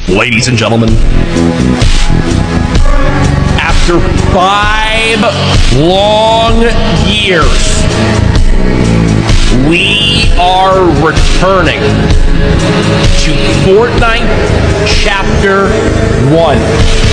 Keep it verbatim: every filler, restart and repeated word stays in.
Ladies and gentlemen, after five long years, we are returning to Fortnite Chapter one.